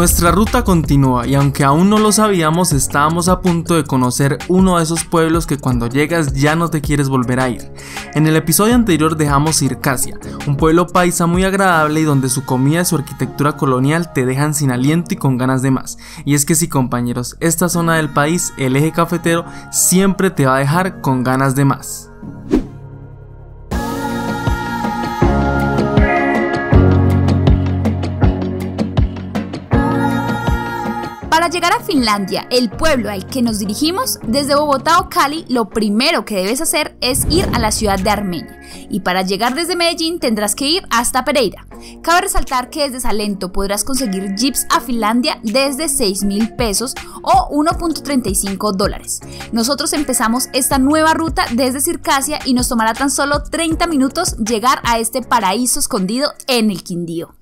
Nuestra ruta continúa y aunque aún no lo sabíamos, estábamos a punto de conocer uno de esos pueblos que cuando llegas ya no te quieres volver a ir. En el episodio anterior dejamos Circasia, un pueblo paisa muy agradable y donde su comida y su arquitectura colonial te dejan sin aliento y con ganas de más. Y es que sí, compañeros, esta zona del país, el eje cafetero, siempre te va a dejar con ganas de más. Para llegar a Finlandia, el pueblo al que nos dirigimos, desde Bogotá o Cali, lo primero que debes hacer es ir a la ciudad de Armenia. Y para llegar desde Medellín tendrás que ir hasta Pereira. Cabe resaltar que desde Salento podrás conseguir jeeps a Finlandia desde 6.000 pesos o 1.35 dólares. Nosotros empezamos esta nueva ruta desde Circasia y nos tomará tan solo 30 minutos llegar a este paraíso escondido en el Quindío.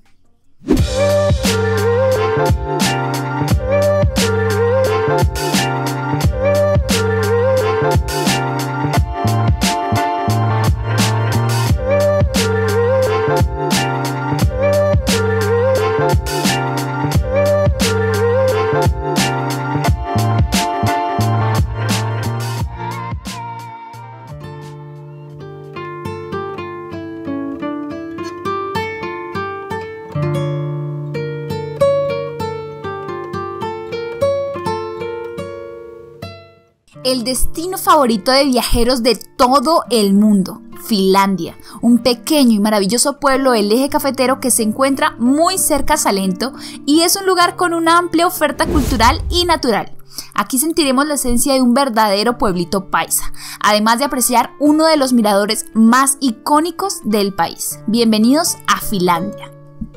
El destino favorito de viajeros de todo el mundo, Finlandia, un pequeño y maravilloso pueblo del eje cafetero que se encuentra muy cerca a Salento y es un lugar con una amplia oferta cultural y natural. Aquí sentiremos la esencia de un verdadero pueblito paisa, además de apreciar uno de los miradores más icónicos del país. Bienvenidos a Finlandia.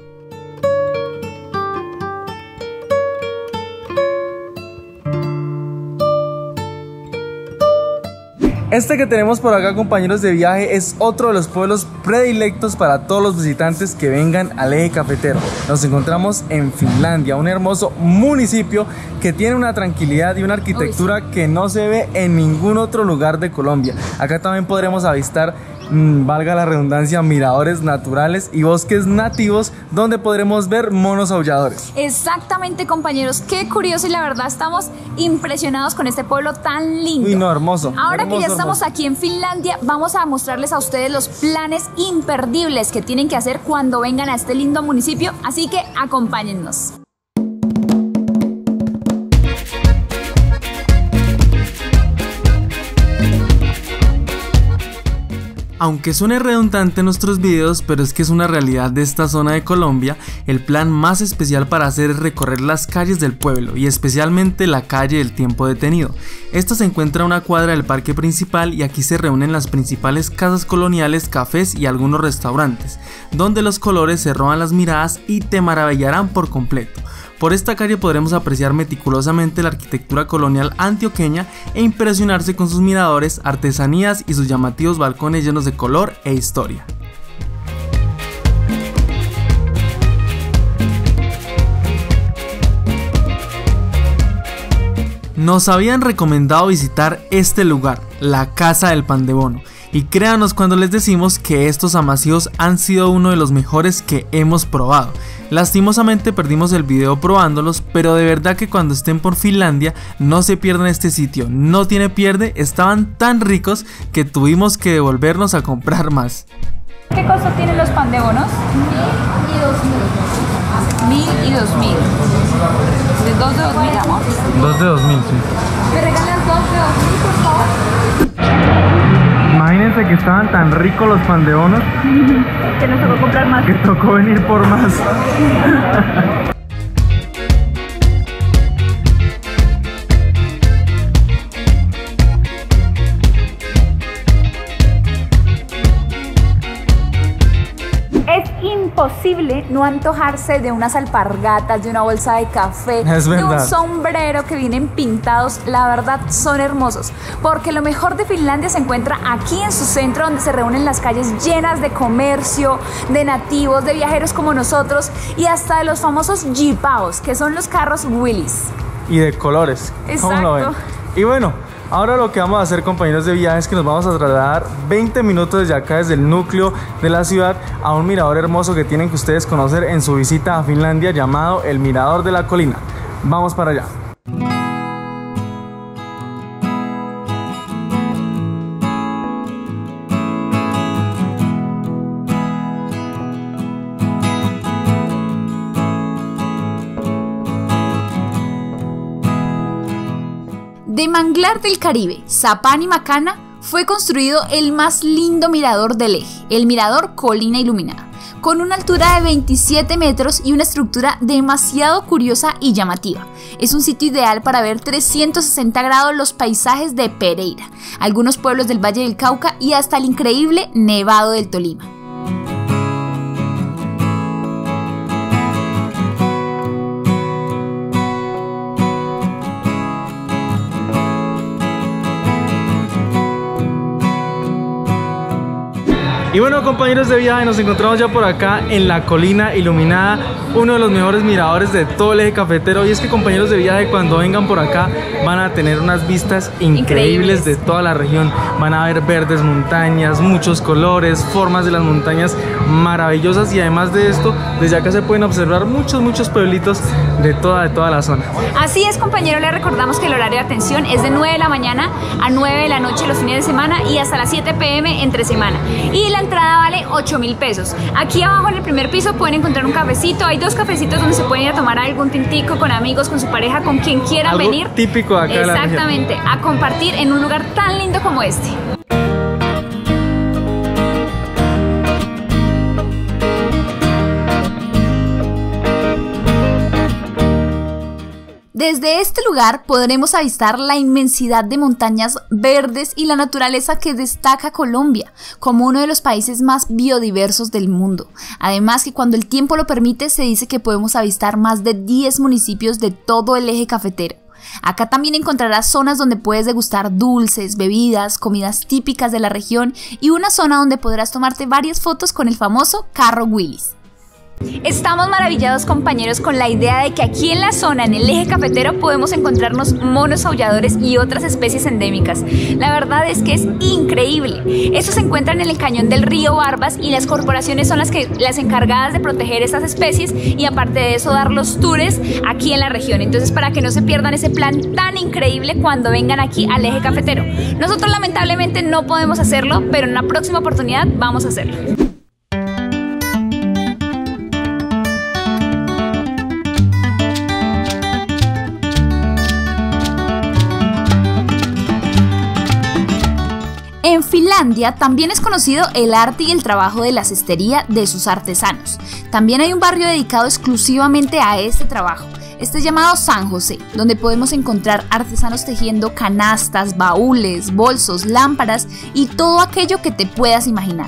Este que tenemos por acá, compañeros de viaje, es otro de los pueblos predilectos para todos los visitantes que vengan al eje cafetero. Nos encontramos en Finlandia, un hermoso municipio que tiene una tranquilidad y una arquitectura que no se ve en ningún otro lugar de Colombia. Acá también podremos avistar, valga la redundancia, miradores naturales y bosques nativos donde podremos ver monos aulladores. Exactamente, compañeros, qué curioso, y la verdad estamos impresionados con este pueblo tan lindo. Uy, no, hermoso. Ahora hermoso, que ya estamos aquí en Finlandia, vamos a mostrarles a ustedes los planes imperdibles que tienen que hacer cuando vengan a este lindo municipio, así que acompáñennos. Aunque suene redundante en nuestros videos, pero es que es una realidad de esta zona de Colombia, el plan más especial para hacer es recorrer las calles del pueblo y especialmente la calle del Tiempo Detenido. Esta se encuentra a una cuadra del parque principal y aquí se reúnen las principales casas coloniales, cafés y algunos restaurantes, donde los colores se roban las miradas y te maravillarán por completo. Por esta calle podremos apreciar meticulosamente la arquitectura colonial antioqueña e impresionarse con sus miradores, artesanías y sus llamativos balcones llenos de color e historia. Nos habían recomendado visitar este lugar, la Casa del Pan de Bono. Y créanos cuando les decimos que estos amasijos han sido uno de los mejores que hemos probado. Lastimosamente perdimos el video probándolos, pero de verdad que cuando estén por Finlandia no se pierdan este sitio, no tiene pierde, estaban tan ricos que tuvimos que devolvernos a comprar más. ¿Qué costo tienen los pan de bonos? 1.000 y 2.000. 1.000 y 2.000. ¿De 2 de 2.000, amor? 2 de 2.000, sí. ¿Me regalas 2 de 2.000, por favor? Imagínense que estaban tan ricos los pan de bonos Que nos tocó comprar más. que tocó venir por más. Es imposible no antojarse de unas alpargatas, de una bolsa de café, Es de un verdad. sombrero que vienen pintados. La verdad son hermosos, porque lo mejor de Finlandia se encuentra aquí en su centro, donde se reúnen las calles llenas de comercio, de nativos, de viajeros como nosotros y hasta de los famosos jeepaos, que son los carros Willys. Y de colores. ¿Cómo lo ven? Exacto. Y bueno, Ahora lo que vamos a hacer, compañeros de viaje, es que nos vamos a trasladar 20 minutos desde acá, desde el núcleo de la ciudad, a un mirador hermoso que tienen que ustedes conocer en su visita a Finlandia, llamado el Mirador de la Colina. Vamos para allá. De manglar del Caribe, Sapán y Macana, fue construido el más lindo mirador del eje, el Mirador Colina Iluminada, con una altura de 27 metros y una estructura demasiado curiosa y llamativa. Es un sitio ideal para ver 360 grados los paisajes de Pereira, algunos pueblos del Valle del Cauca y hasta el increíble Nevado del Tolima. Y bueno, compañeros de viaje, nos encontramos ya por acá en la Colina Iluminada, uno de los mejores miradores de todo el eje cafetero. Y es que, compañeros de viaje, cuando vengan por acá van a tener unas vistas increíbles de toda la región. Van a ver verdes montañas, muchos colores, formas de las montañas maravillosas, y además de esto, desde acá se pueden observar muchos pueblitos de toda la zona. Así es, compañero, les recordamos que el horario de atención es de 9 de la mañana a 9 de la noche los fines de semana y hasta las 7 p.m. entre semana. Y la entrada vale 8.000 pesos. Aquí abajo en el primer piso pueden encontrar un cafecito. Hay 2 cafecitos donde se pueden ir a tomar algún tintico con amigos, con su pareja, con quien quieran algo venir. Típico de acá de la región. Exactamente, a compartir en un lugar tan lindo como este. Desde este lugar podremos avistar la inmensidad de montañas verdes y la naturaleza que destaca Colombia como uno de los países más biodiversos del mundo. Además que cuando el tiempo lo permite se dice que podemos avistar más de 10 municipios de todo el eje cafetero. Acá también encontrarás zonas donde puedes degustar dulces, bebidas, comidas típicas de la región y una zona donde podrás tomarte varias fotos con el famoso carro Willis. Estamos maravillados, compañeros, con la idea de que aquí en la zona, en el eje cafetero, podemos encontrarnos monos aulladores y otras especies endémicas. La verdad es que es increíble. Estos se encuentran en el cañón del río Barbas y las corporaciones son las encargadas de proteger estas especies y aparte de eso dar los tours aquí en la región. Entonces, para que no se pierdan ese plan tan increíble cuando vengan aquí al eje cafetero. Nosotros lamentablemente no podemos hacerlo, pero en una próxima oportunidad vamos a hacerlo. En Finlandia también es conocido el arte y el trabajo de la cestería de sus artesanos. También hay un barrio dedicado exclusivamente a este trabajo. Este es llamado San José, donde podemos encontrar artesanos tejiendo canastas, baúles, bolsos, lámparas y todo aquello que te puedas imaginar.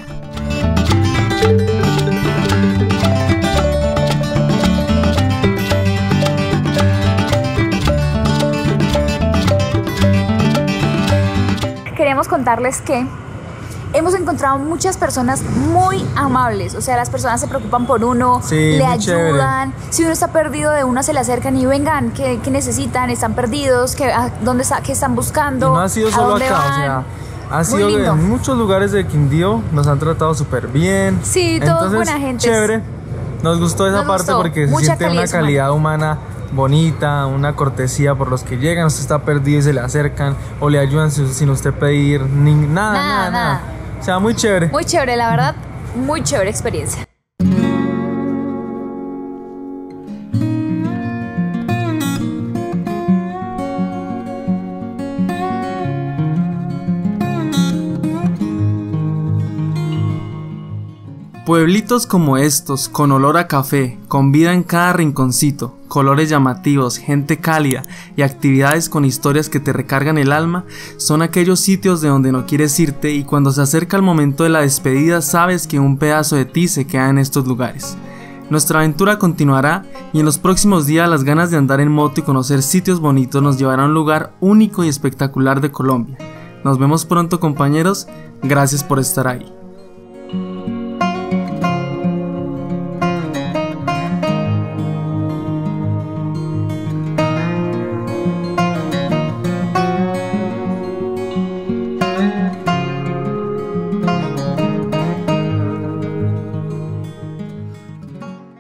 Queremos contarles que hemos encontrado muchas personas muy amables, o sea, las personas se preocupan por uno, sí, le ayudan, chévere. Si uno está perdido de una se le acercan y vengan, ¿qué necesitan? ¿Están perdidos? ¿Qué están buscando? Y no ha sido solo acá, o sea, ha sido en muchos lugares de Quindío, nos han tratado súper bien. Sí, todos buena gente. Chévere, nos gustó esa parte porque se siente una calidad humana bonita, una cortesía por los que llegan. Usted está perdido y se le acercan o le ayudan sin usted pedir nada. O sea, muy chévere. Muy chévere, la verdad, muy chévere experiencia. Pueblitos como estos, con olor a café, con vida en cada rinconcito, colores llamativos, gente cálida y actividades con historias que te recargan el alma, son aquellos sitios de donde no quieres irte y cuando se acerca el momento de la despedida sabes que un pedazo de ti se queda en estos lugares. Nuestra aventura continuará y en los próximos días las ganas de andar en moto y conocer sitios bonitos nos llevará a un lugar único y espectacular de Colombia. Nos vemos pronto, compañeros, gracias por estar ahí.